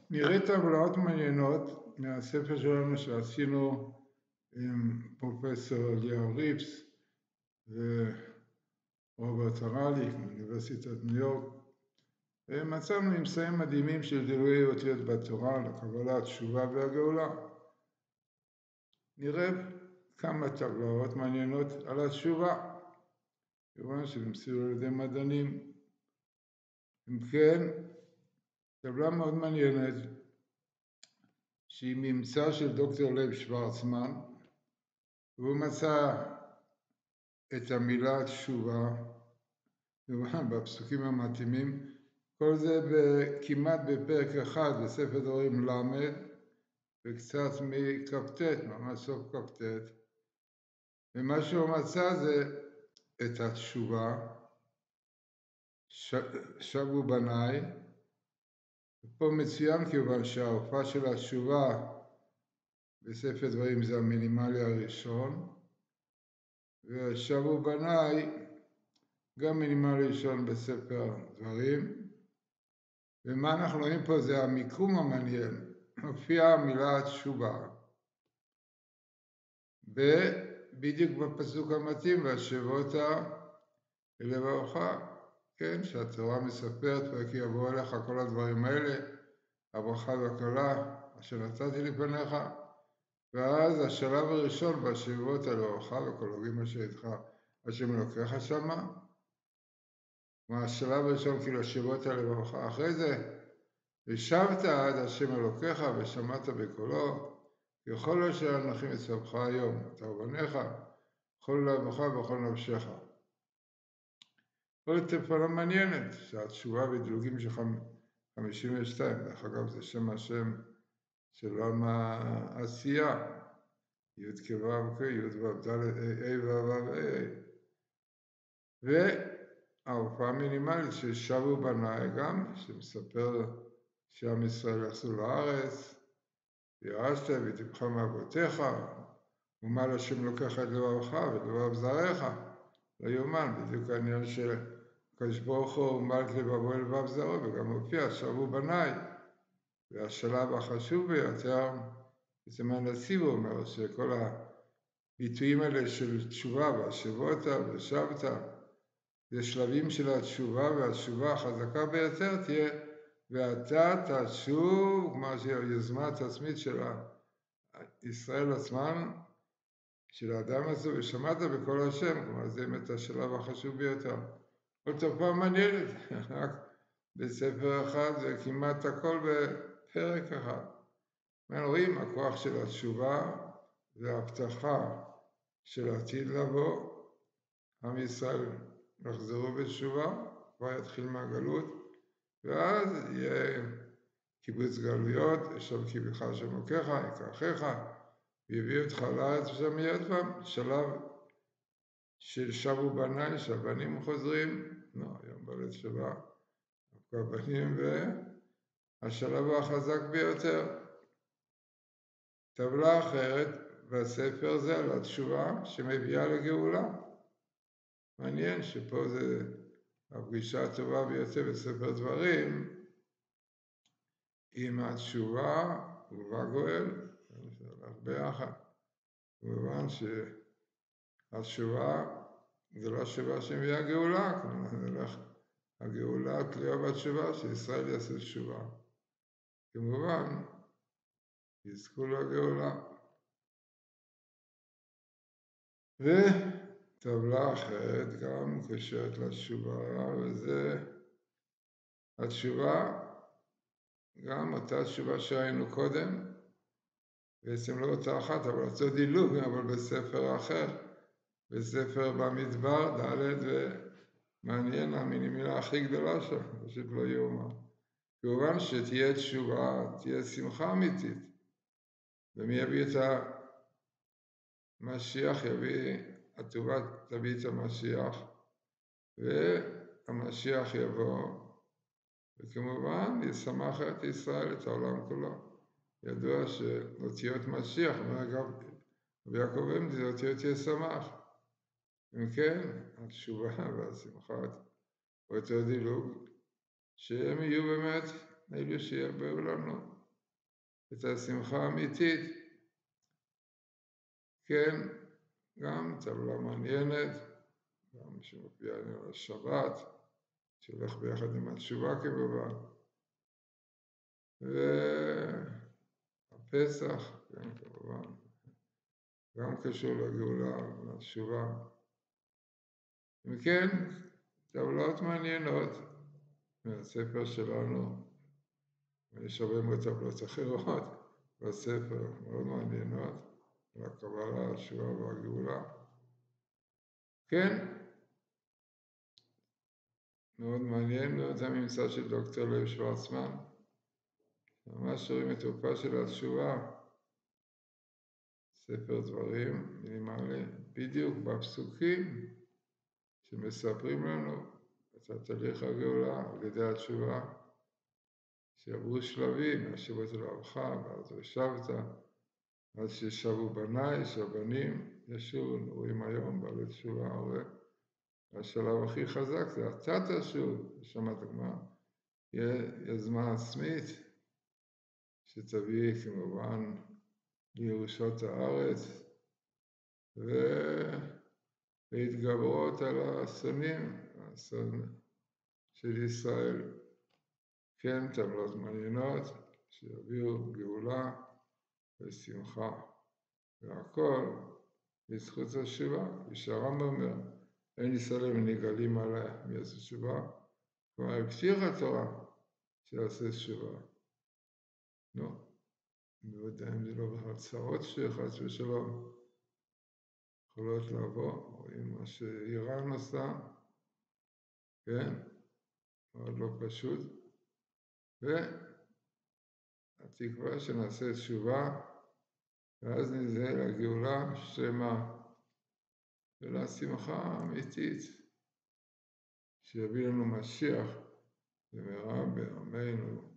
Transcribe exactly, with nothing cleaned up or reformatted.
נראה טבלאות מעניינות מהספר שלנו שעשינו עם פרופסור אליהו ריפס ורוברט הרלי מאוניברסיטת ניו יורק. מצאנו ממצאים מדהימים של גילויי אותיות בתורה לקבלת תשובה והגאולה. נראה כמה טבלאות מעניינות על התשובה, כיוון שנמסרו על ידי מדענים. אם כן, טבלה מאוד מעניינת שהיא ממצא של דוקטור לייב שוורצמן, והוא מצא את המילה תשובה בפסוקים המתאימים, כל זה כמעט בפרק אחד בספר דברים למד, וקצת מכ"ט, ממש סוף כ"ט. ומה שהוא מצא זה את התשובה, שבו בניי, ופה מצוין כיוון שההופעה של התשובה בספר דברים זה המינימלי הראשון, ושבו בניי גם מינימלי ראשון בספר דברים. ומה אנחנו רואים פה זה המיקום המעניין, הופיעה המילה תשובה, ובדיוק בפסוק המתאים, והשבות אל לבבך, כן, שהתורה מספרת, וכי יבוא אליך כל הדברים האלה, הברכה והקללה אשר נתתי לפניך, ואז השלב הראשון בהשבות אל לבבך וכל הוגים אשר איתך, השם אלוקיך שמה, השלב הראשון כאילו השבות אל לבבך, אחרי זה ושבת עד השם אלוקיך ושמעת בקולו, ככל אשר אנוכי מצווך היום, אתה ובניך, בכל לבבך ובכל נפשך. כל תפלה מעניינת, שהתשובה בדילוגים של חמישים ושתיים, דרך אגב זה שם השם של עולם העשייה, י' כו' כ', י' ו' ד' ה' ו' ה'. וההופעה המינימלית ששבו בניי גם, שמספר שעם ישראל יחזו לארץ, וירשת וטיפך מאבותיך, ומה להשם לוקח את לבבך ולבב זרעך, לא יאומן, בדיוק העניין של הקדוש ברוך הוא ומלך לבבו אל לבב זרעו, וגם הופיע שבו בניי. והשלב החשוב ביותר, זה מהנציב הוא אומר, שכל הביטויים האלה של תשובה והשבות ושבת, זה שלבים של התשובה, והתשובה החזקה ביותר תהיה ואתה תשוב, מה שיוזמת עצמית של ישראל עצמם, של האדם הזה, ושמעת בקול השם, כלומר זה באמת השלב החשוב ביותר. כל תופעה מעניינת, רק בספר אחד זה כמעט הכל בפרק אחד. רואים הכוח של התשובה וההבטחה של עתיד לבוא, עם ישראל יחזרו בתשובה, כבר יתחיל מהגלות, ואז יהיה קיבוץ גלויות, אשר קיבלך השם אלוקיך, יקחך, ויביא אותך לארץ ושם יהיה עוד פעם, שלב של שבו בניי, שהבנים חוזרים, לא, היום בלית שבה, הבנים והשלב החזק ביותר. טבלה אחרת בספר זה על התשובה שמביאה לגאולה. מעניין שפה זה הפגישה הטובה ביותר בספר דברים, עם התשובה ובא גואל, זה הולך ביחד. כמובן שהתשובה זה לא התשובה שמביאה גאולה, כלומר זה הולך, הגאולה תלויה בתשובה, שישראל יעשו תשובה. כמובן, יזכו לגאולה. וטבלה אחרת גם קשרת לתשובה, וזה התשובה, גם אותה תשובה שראינו קודם, בעצם לא אותה אחת, אבל אותו דילוג, אבל בספר אחר, בספר במדבר, ד' ומעניין, המילה הכי גדולה שם, פשוט לא יאומן. כמובן שתהיה תשובה, תהיה שמחה אמיתית, ומי יביא את המשיח, יביא, הטובה תביא את המשיח, והמשיח יבוא, וכמובן ישמח את ישראל, את העולם כולו. ידוע שאותיות משיח, אגב, רבי יעקב אבן, זה אותיות ישמח. אם כן, התשובה והשמחה, אותו דילוג, שהם יהיו באמת אלו שיבואו לנו. את השמחה האמיתית. כן, גם טבלה מעניינת, גם שמופיעה על השבת, שהולך ביחד עם התשובה כמובן. והפסח, כן, כמובן, גם קשור לגאולה, לתשובה. אם כן, טבלות מעניינות מהספר שלנו, ויש הרבה מאוד טבלות אחרות בספר, מאוד מעניינות, על הקבלה, התשובה והגאולה. כן, מאוד מעניין, זה הממצא של דוקטור לב שוורצמן. ממש רואים את תוקפה של התשובה, ספר דברים מינימלי, בדיוק בפסוקים שמספרים לנו את התהליך הגאולה על ידי התשובה, שעברו שלבים, השבות אל ארצך, ואז ישבת, אז ששבו בניי, שהבנים ישובו, רואים היום בעלי תשובה הרבה. השלב הכי חזק זה אתה תשוב, שמעת הגמרא, יהיה יוזמה עצמית, שתביא כמובן לירושות הארץ, ולהתגברות על האסונים, האסון של ישראל. כן, טבלות מעניינות, שיביאו גאולה ושמחה, והכל בזכות התשובה, כפי שהרמב"ם אומר, אין ישראל ונגאלים עליה מיעשו תשובה, כלומר הבטיחה התורה שיעשה תשובה. נו, אני לא יודע אם זה לא בכלל צרות שחס ושלום יכולות לבוא, רואים מה שאיראן עושה, כן, מאוד לא פשוט, והתקווה שנעשה תשובה, ואז נזהה לגאולה שלמה ולשמחה האמיתית, שיביא לנו משיח במהרה בימינו